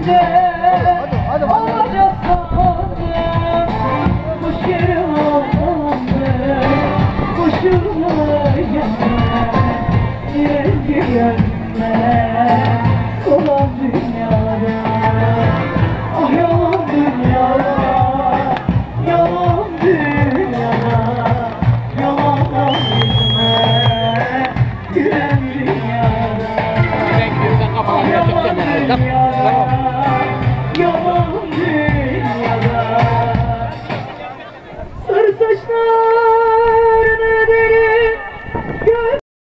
Hadi olacak sandım. Boş yere aldandım. Boşuna gelme, direnci gelme. Olan dünyada, ah yalan dünyada, yalan dünyada, yalandan yüzüme gülen dünyada. Sen kafana Yalan dünyada.